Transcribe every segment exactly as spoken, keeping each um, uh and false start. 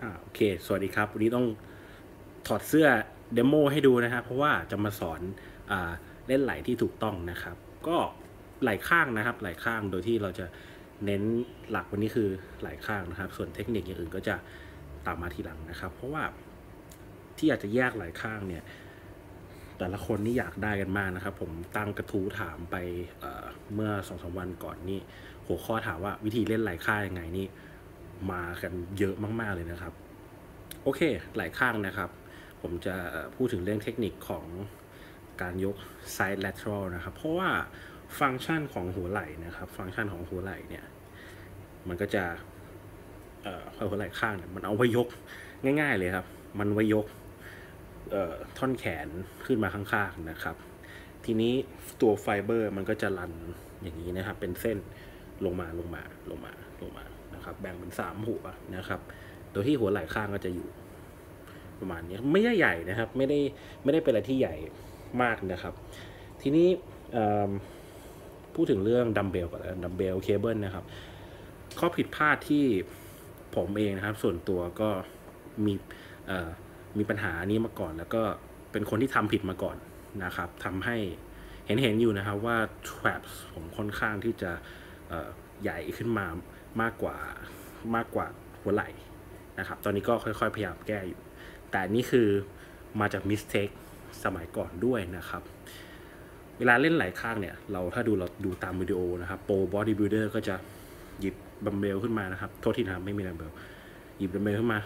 อ่าโอเคสวัสดีครับวันนี้ต้องถอดเสื้อเดโมให้ดูนะครับเพราะว่าจะมาสอนอ่าเล่นไหล่ที่ถูกต้องนะครับก็ไหล่ข้างนะครับไหล่ข้างโดยที่เราจะเน้นหลักวันนี้คือไหล่ข้างนะครับส่วนเทคนิคอย่างอื่นก็จะตามมาทีหลังนะครับเพราะว่าที่อยากจะแยกไหล่ข้างเนี่ยแต่ละคนนี่อยากได้กันมากนะครับผมตั้งกระทู้ถามไปเเมื่อสองสามวันก่อนนี่หัวข้อถามว่าวิธีเล่นไหล่ข้างยังไงนี่มากันเยอะมากๆเลยนะครับโอเคไหล่ข้างนะครับผมจะพูดถึงเรื่องเทคนิคของการยก side lateral นะครับเพราะว่าฟังก์ชันของหัวไหล่นะครับฟังก์ชันของหัวไหล่เนี่ยมันก็จะเอ่อหัวไหล่ข้างเนี่ยมันเอาไว้ยกง่ายๆเลยครับมันไว้ยกท่อนแขนขึ้นมาข้างๆนะครับทีนี้ตัวไฟเบอร์มันก็จะรันอย่างนี้นะครับเป็นเส้นลงมาลงมาลงมาลงมานะครับแบ่งเป็นสามหัวนะครับโดยที่หัวไหล่ข้างก็จะอยู่ประมาณนี้ไม่ได้ใหญ่นะครับไม่ได้ไม่ได้เป็นอะไรที่ใหญ่มากนะครับทีนี้พูดถึงเรื่องดัมเบลก่อนดัมเบลเคเบิลนะครับข้อผิดพลาดที่ผมเองนะครับส่วนตัวก็มีมีปัญหานี้มาก่อนแล้วก็เป็นคนที่ทำผิดมาก่อนนะครับทำให้เห็นเห็นอยู่นะครับว่า traps ผมค่อนข้างที่จะใหญ่ขึ้นมามากกว่ามากกว่าหัวไหล่นะครับตอนนี้ก็ค่อยๆพยายามแก้อยู่แต่นี่คือมาจาก mistake สมัยก่อนด้วยนะครับเวลาเล่นไหล่ข้างเนี่ยเราถ้าดูเราดูตามวิดีโอนะครับโปรบอดี้บิลเดอร์ก็จะหยิบดัมเบลขึ้นมานะครับโทษทีนะครับไม่มีดัมเบลหยิบดัมเบลขึ้นมา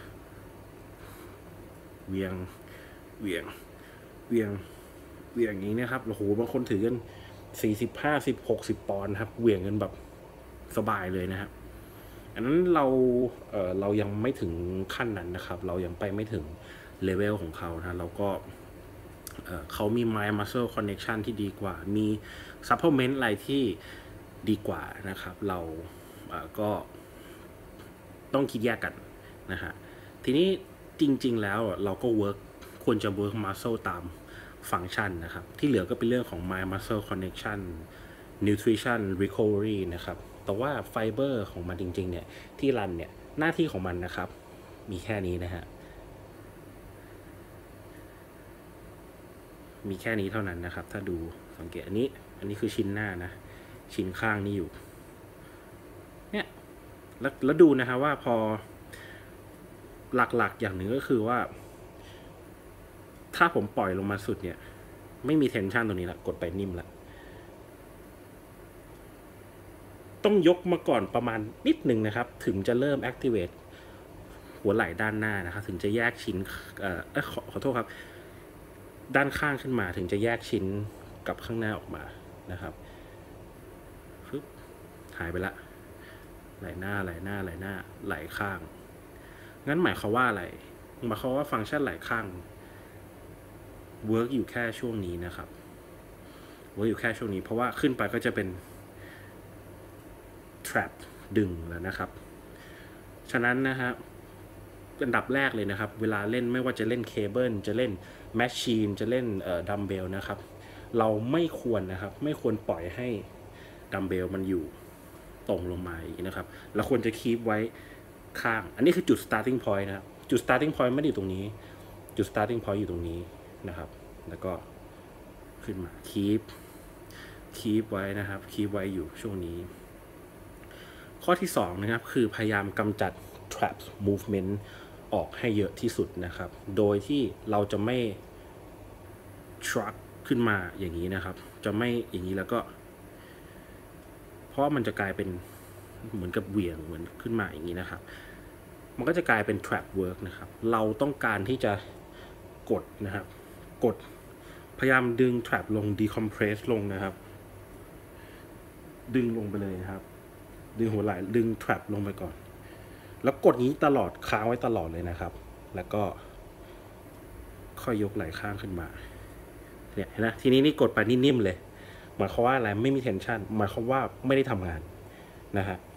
เวียงเวียงเวียงเวียงอย่างนี้นะครับโอ้โหบางคนถือกันสี่สิบห้าสิบหกสิบปอนด์ครับเวียงกันแบบสบายเลยนะครับอันนั้นเราเอ่อเรายังไม่ถึงขั้นนั้นนะครับเรายังไปไม่ถึงเลเวลของเขานะเราก็เอ่อเขามี mind muscle connection ที่ดีกว่ามี supplement อะไรที่ดีกว่านะครับเราเอ่อก็ต้องคิดแยกกันนะฮะทีนี้จริงๆแล้วเราก็ work ควรจะ work muscle ตามฟังก์ชันนะครับที่เหลือก็เป็นเรื่องของ mind muscle connection nutrition recovery นะครับแต่ว่าไฟเบอร์ของมันจริงๆเนี่ยที่รันเนี่ยหน้าที่ของมันนะครับมีแค่นี้นะฮะมีแค่นี้เท่านั้นนะครับถ้าดูสังเกตอันนี้อันนี้คือชิ้นหน้านะชิ้นข้างนี่อยู่เนี่ยแล้วแล้วดูนะฮะว่าพอหลักๆอย่างหนึ่งก็คือว่าถ้าผมปล่อยลงมาสุดเนี่ยไม่มีเทนชันตรงนี้ละกดไปนิ่มละต้องยกมาก่อนประมาณนิดหนึ่งนะครับถึงจะเริ่ม activate หัวไหล่ด้านหน้านะครับถึงจะแยกชิ้นเอ่อขอขอโทษครับด้านข้างขึ้นมาถึงจะแยกชิ้นกับข้างหน้าออกมานะครับปึ๊บหายไปละไหล่หน้าไหล่หน้าไหล่หน้าไหล่ข้างงั้นหมายความว่าอะไรหมายความว่าฟังก์ชันไหล่ข้างเวิร์กอยู่แค่ช่วงนี้นะครับเวิร์กอยู่แค่ช่วงนี้เพราะว่าขึ้นไปก็จะเป็น trap ดึงแล้วนะครับฉะนั้นนะฮะอันดับแรกเลยนะครับเวลาเล่นไม่ว่าจะเล่นเคเบิลจะเล่นแมชชีนจะเล่นดัมเบลนะครับเราไม่ควรนะครับไม่ควรปล่อยให้ดัมเบลมันอยู่ตรงลงมาอีกนะครับเราควรจะคีปไว้ข้างอันนี้คือจุด starting point นะครับจุด starting point ไม่ได้อยู่ตรงนี้จุด starting point อยู่ตรงนี้นะครับแล้วก็ขึ้นมาคีปคีปไว้นะครับคีปไว้อยู่ช่วงนี้ข้อที่สองนะครับคือพยายามกำจัด trap movement ออกให้เยอะที่สุดนะครับโดยที่เราจะไม่ truck ขึ้นมาอย่างนี้นะครับจะไม่อย่างนี้แล้วก็เพราะมันจะกลายเป็นเหมือนกับเหวี่ยงเหมือนขึ้นมาอย่างนี้นะครับมันก็จะกลายเป็น trap work นะครับเราต้องการที่จะกดนะครับกดพยายามดึง trap ลง decompress ลงนะครับดึงลงไปเลยนะครับดึงหัวไหล่ดึง trap ลงไปก่อนแล้วกดนี้ตลอดค้างไว้ตลอดเลยนะครับแล้วก็ค่อยยกไหล่ข้างขึ้นมาเนี่ยเห็นไหมทีนี้นี่กดไปนิ่มๆเลยหมายความว่าอะไรไม่มี tension หมายความว่าไม่ได้ทำงานนะฮะ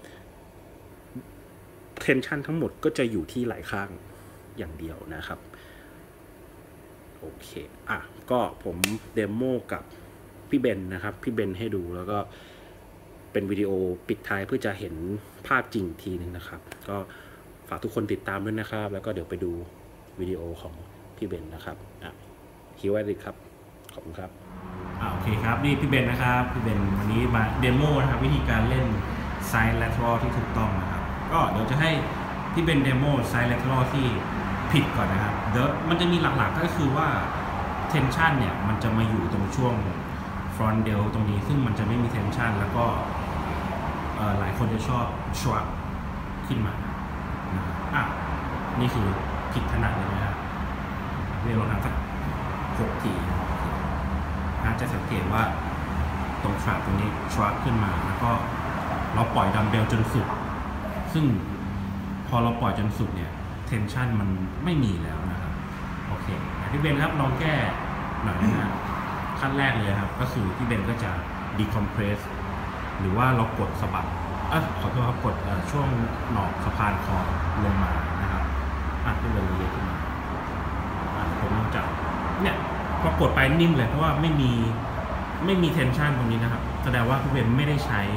tension ทั้งหมดก็จะอยู่ที่ไหล่ข้างอย่างเดียวนะครับโอเคอ่ะก็ผมเดโมกับพี่เบนนะครับพี่เบนให้ดูแล้วก็เป็นวิดีโอปิดท้ายเพื่อจะเห็นภาพจริงทีนึงนะครับก็ฝากทุกคนติดตามด้วยนะครับ แล้วก็เดี๋ยวไปดูวิดีโอของพี่เบนนะครับอ่ะคิวไว้ดิครับขอบคุณครับอ่าโอเคครับนี่พี่เบนนะครับพี่เบนวันนี้มาเดโมนะครับวิธีการเล่น side lateral ที่ถูกต้องนะครับก็เดี๋ยวจะให้พี่เบนเดโม side lateral ที่ผิดก่อนนะครับเดี๋ยวมันจะมีหลักๆก็คือว่า tension เนี่ยมันจะมาอยู่ตรงช่วง front delt ตรงนี้ซึ่งมันจะไม่มี tension แล้วก็หลายคนจะชอบ shrug ขึ้นมาอ่ะนี่คือผิดถนัดเลยนะครับเรียกว่าทำสักหกทีน่าจะสังเกตว่าตรงขาตรงนี้ชวักขึ้นมาแล้วก็เราปล่อยดัมเบลจนสุดซึ่งพอเราปล่อยจนสุดเนี่ยเทนชันมันไม่มีแล้วนะครับโอเคพี่เบนครับลองแก้หน่อยนะขั้นแรกเลยครับก็คือพี่เบนก็จะดีคอมเพรสหรือว่าเรากดสะบัดเออขอโทษครับกดช่วงหนอกสะพานคอลงมานะครับอ่ะพี่เบนเลยขึ้นมาอ่ะผมลองจับเนี่ยพอกดไปนิ่มเลยเพราะว่าไม่มีไม่มีเทนชันตรงนี้นะครับแสดงว่าพี่เบนไม่ได้ใช้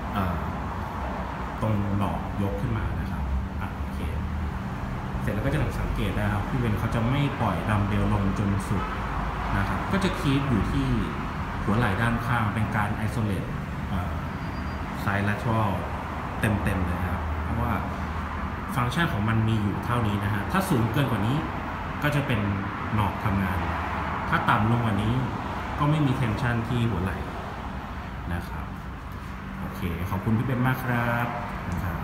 ตรงหนอกยกขึ้นมานะครับอ่ะโอเคเสร็จแล้วก็จะสังเกตนะครับพี่เบนเขาจะไม่ปล่อยดัมเบลลงจนสุดนะครับก็จะคีปอยู่ที่หัวไหล่ด้านข้างเป็นการไอโซเลตside lateral เต็มๆเลยครับเพราะว่าฟังก์ชันของมันมีอยู่เท่านี้นะฮะถ้าสูงเกินกว่านี้ก็จะเป็นหนอกทำงานถ้าต่ำลงกว่านี้ก็ไม่มีเทนชันที่หัวไหล่นะครับโอเคขอบคุณพี่เบนมากครับ